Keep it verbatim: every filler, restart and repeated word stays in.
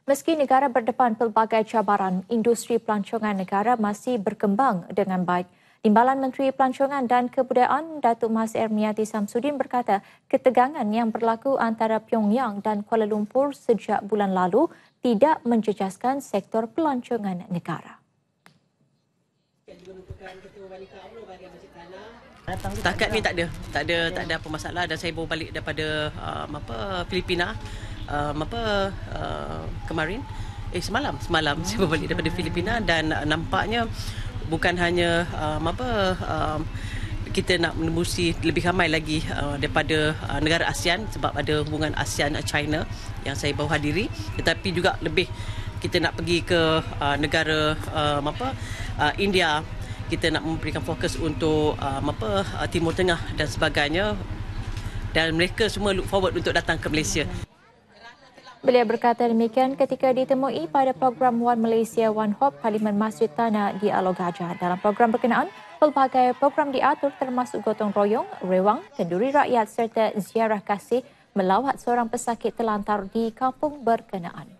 Meski negara berdepan pelbagai cabaran, industri pelancongan negara masih berkembang dengan baik. Timbalan Menteri Pelancongan dan Kebudayaan Datuk Mas Ermiati Samsudin berkata ketegangan yang berlaku antara Pyongyang dan Kuala Lumpur sejak bulan lalu tidak menjejaskan sektor pelancongan negara. Setakat ni tak ada, tak ada, tak ada apa masalah dan saya baru balik daripada um, apa Filipina um, apa uh, kemarin eh semalam semalam saya baru balik daripada Filipina dan uh, nampaknya bukan hanya um, apa um, kita nak menembusi lebih ramai lagi uh, daripada uh, negara ASEAN sebab ada hubungan ASEAN-China yang saya baru hadiri, tetapi juga lebih kita nak pergi ke uh, negara um, apa uh, India. Kita nak memberikan fokus untuk um, apa uh, Timur Tengah dan sebagainya, dan mereka semua look forward untuk datang ke Malaysia. Beliau berkata demikian ketika ditemui pada program One Malaysia One Hope Parlimen Masjid Tanah di Alor Gajah. Dalam program berkenaan, pelbagai program diatur termasuk gotong royong, rewang, kenduri rakyat serta ziarah kasih melawat seorang pesakit terlantar di kampung berkenaan.